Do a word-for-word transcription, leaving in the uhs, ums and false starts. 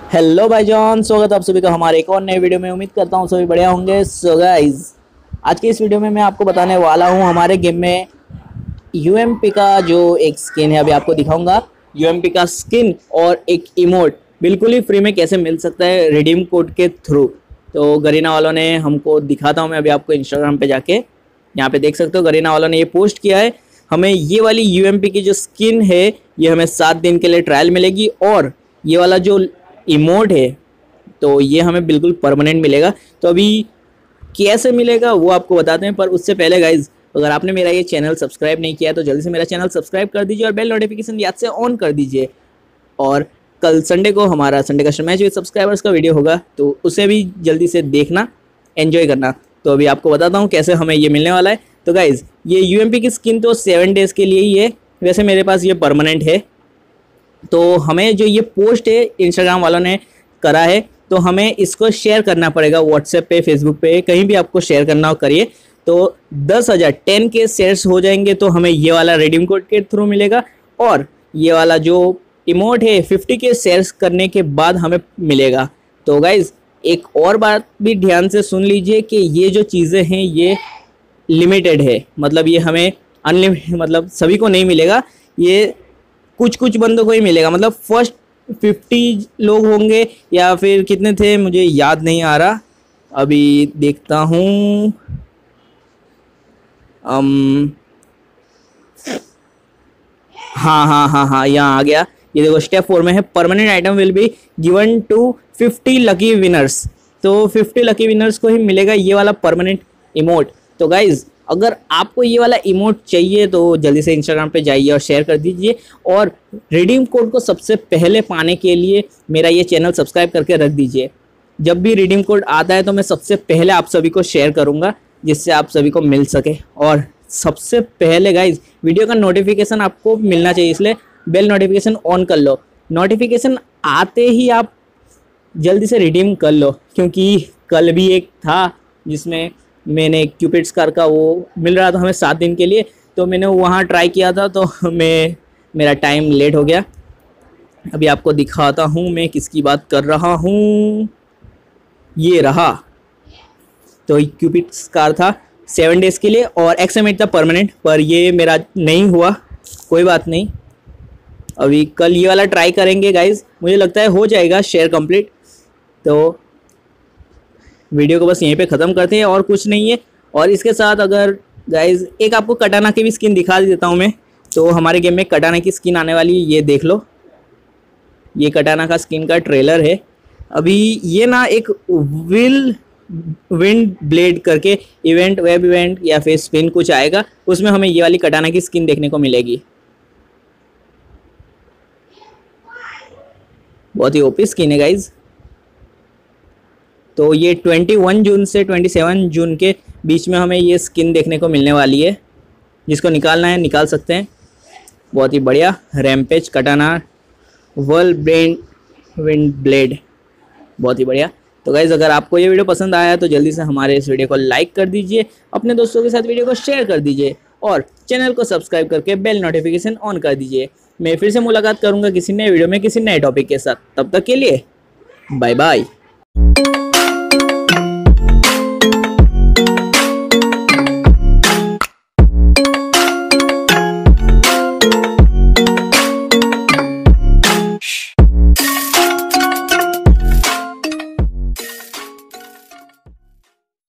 Hello भाईजान, स्वागत है आप सभी का हमारे एक और नए वीडियो में। उम्मीद करता हूँ सभी बढ़िया होंगे। सो गाइस, आज के इस वीडियो में मैं आपको बताने वाला हूँ हमारे गेम में यूएमपी का जो एक स्किन है, अभी आपको दिखाऊंगा। यूएमपी का स्किन और एक इमोट बिल्कुल ही फ्री में कैसे मिल सकता है रिडीम कोड के थ्रू। तो गरीना वालों ने हमको दिखाता हूँ मैं अभी आपको। इंस्टाग्राम पे जाके यहाँ पे देख सकते हो, गरीना वालों ने ये पोस्ट किया है। हमें ये वाली यूएमपी की जो स्किन है ये हमें सात दिन के लिए ट्रायल मिलेगी, और ये वाला जो इमोट है तो ये हमें बिल्कुल परमानेंट मिलेगा। तो अभी कैसे मिलेगा वो आपको बताते हैं, पर उससे पहले गाइज, अगर आपने मेरा ये चैनल सब्सक्राइब नहीं किया तो जल्दी से मेरा चैनल सब्सक्राइब कर दीजिए और बेल नोटिफिकेशन याद से ऑन कर दीजिए। और कल संडे को हमारा संडे का मैच विद सब्सक्राइबर्स का वीडियो होगा, तो उसे भी जल्दी से देखना, एंजॉय करना। तो अभी आपको बताता हूँ कैसे हमें ये मिलने वाला है। तो गाइज, ये यूएमपी की स्किन तो सेवन डेज़ के लिए ही है, वैसे मेरे पास ये परमानेंट है। तो हमें जो ये पोस्ट है इंस्टाग्राम वालों ने करा है, तो हमें इसको शेयर करना पड़ेगा व्हाट्सएप पे, फेसबुक पे, कहीं भी आपको शेयर करना हो करिए। तो दस हज़ार टेन के शेयर्स हो जाएंगे तो हमें ये वाला रिडीम कोड के थ्रू मिलेगा, और ये वाला जो इमोट है फिफ्टी के शेयर्स करने के बाद हमें मिलेगा। तो गाइज, एक और बात भी ध्यान से सुन लीजिए कि ये जो चीज़ें हैं ये लिमिटेड है, मतलब ये हमें अनलिमिटेड, मतलब सभी को नहीं मिलेगा, ये कुछ कुछ बंदों को ही मिलेगा। मतलब फर्स्ट फिफ्टी लोग होंगे या फिर कितने थे मुझे याद नहीं आ रहा, अभी देखता हूँ। अम हाँ हाँ हाँ हाँ यहाँ आ गया। ये देखो, स्टेप फोर में है, permanent item will be given to fifty lucky winners. तो फिफ्टी लकी विनर्स को ही मिलेगा ये वाला परमानेंट इमोट। तो गाइज, अगर आपको ये वाला इमोट चाहिए तो जल्दी से इंस्टाग्राम पे जाइए और शेयर कर दीजिए। और रिडीम कोड को सबसे पहले पाने के लिए मेरा ये चैनल सब्सक्राइब करके रख दीजिए। जब भी रिडीम कोड आता है तो मैं सबसे पहले आप सभी को शेयर करूँगा, जिससे आप सभी को मिल सके। और सबसे पहले गाइज, वीडियो का नोटिफिकेशन आपको मिलना चाहिए, इसलिए बेल नोटिफिकेशन ऑन कर लो। नोटिफिकेशन आते ही आप जल्दी से रिडीम कर लो, क्योंकि कल भी एक था जिसमें मैंने क्यूपिड स्कार का वो मिल रहा था हमें सात दिन के लिए, तो मैंने वहाँ ट्राई किया था, तो मैं मेरा टाइम लेट हो गया। अभी आपको दिखाता हूँ मैं किसकी बात कर रहा हूँ। ये रहा, तो क्यूपिड स्कार था सेवन डेज़ के लिए और एक्सएमेट था परमानेंट, पर ये मेरा नहीं हुआ। कोई बात नहीं, अभी कल ये वाला ट्राई करेंगे गाइज, मुझे लगता है हो जाएगा शेयर कंप्लीट। तो वीडियो को बस यहीं पे ख़त्म करते हैं, और कुछ नहीं है। और इसके साथ अगर गाइज एक आपको कटाना की भी स्किन दिखा देता हूँ मैं। तो हमारे गेम में कटाना की स्किन आने वाली है, ये देख लो। ये कटाना का स्किन का ट्रेलर है। अभी ये ना एक विल विंड ब्लेड करके इवेंट, वेब इवेंट या फिर स्पिन कुछ आएगा, उसमें हमें ये वाली कटाना की स्किन देखने को मिलेगी। बहुत ही ओपी स्किन है गाइज। तो ये इक्कीस जून से सत्ताईस जून के बीच में हमें ये स्किन देखने को मिलने वाली है। जिसको निकालना है निकाल सकते हैं। बहुत ही बढ़िया। रैम्पेज कटाना वर्ल्ड ब्रेन विंड ब्लेड, बहुत ही बढ़िया। तो गाइज़, अगर आपको ये वीडियो पसंद आया तो जल्दी से हमारे इस वीडियो को लाइक कर दीजिए, अपने दोस्तों के साथ वीडियो को शेयर कर दीजिए, और चैनल को सब्सक्राइब करके बेल नोटिफिकेशन ऑन कर दीजिए। मैं फिर से मुलाकात करूँगा किसी नए वीडियो में किसी नए टॉपिक के साथ। तब तक के लिए बाय बाय।